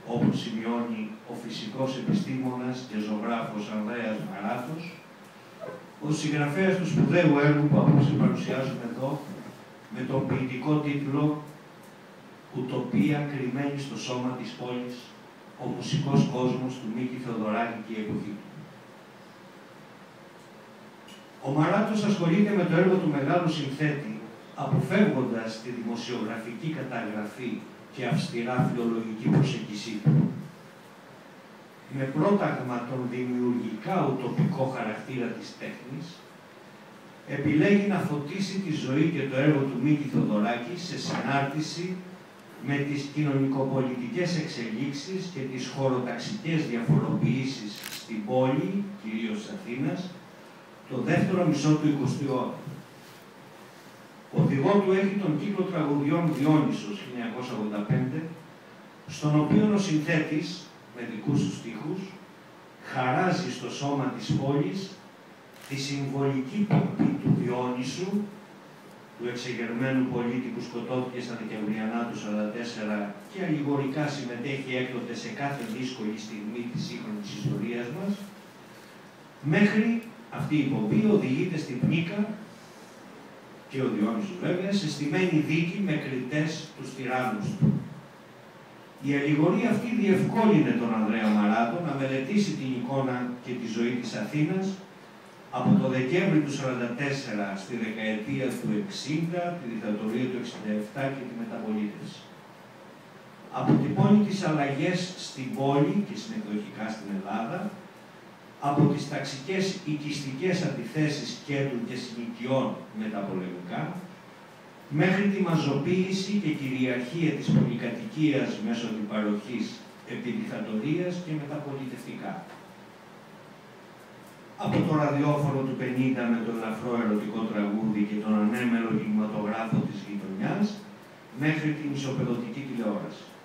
όπως σημειώνει ο φυσικός επιστήμονας και ζωγράφος Ανδρέας Μαράτος, ο συγγραφέας του σπουδαίου έργου που απόψε παρουσιάζουμε εδώ, με τον ποιητικό τίτλο «Ουτοπία κρυμμένη στο σώμα της πόλης, ο μουσικός κόσμος» του Μίκη Θεοδωράκη και η εποχή του. Ο Μαράτος ασχολείται με το έργο του μεγάλου συνθέτη, αποφεύγοντας τη δημοσιογραφική καταγραφή και αυστηρά φιλολογική προσέγγιση του. Με πρόταγμα τον δημιουργικά ουτοπικό χαρακτήρα της τέχνης, επιλέγει να φωτίσει τη ζωή και το έργο του Μίκη Θεοδωράκη σε συνάρτηση με τις κοινωνικοπολιτικές εξελίξεις και τις χωροταξικές διαφοροποιήσεις στην πόλη, κυρίως της Αθήνας, το δεύτερο μισό του 20ου αιώνα. Οδηγό του έχει τον κύκλο τραγουδιών Διόνυσος 1985, στον οποίο ο συνθέτης, με δικούς του στίχους, χαράζει στο σώμα της πόλης τη συμβολική πομπή του Διόνυσου, του εξεγερμένου πολίτη που σκοτώθηκε στα Δεκεμβριανά του 1944 και αλληγορικά συμμετέχει έκτοτε σε κάθε δύσκολη στιγμή της σύγχρονης ιστορίας μας, μέχρι αυτή η πομπή οδηγείται στην Πνίκα και ο Διόνυσος βέβαια σε στημένη δίκη με κριτές τους τυράννους του. Η αλληγορία αυτή διευκόλυνε τον Ανδρέα Μαράτο να μελετήσει την εικόνα και τη ζωή της Αθήνας από το Δεκέμβρη του 1944 στη δεκαετία του 60, τη δικτατορία του 1967 και τη μεταπολίτευση. Αποτυπώνει τις αλλαγές στην πόλη και συνεκδοχικά στην Ελλάδα, από τις ταξικές οικιστικές αντιθέσεις κέντρου και συνοικιών μεταπολεμικά, μέχρι τη μαζοποίηση και κυριαρχία της πολυκατοικίας μέσω της παροχής επιδικτατορίας και μεταπολιτευτικά. Από το ραδιόφωνο του 50 με το ελαφρό ερωτικό τραγούδι και τον ανέμελο κινηματογράφο της γειτονιάς, μέχρι την ισοπεδωτική τηλεόραση.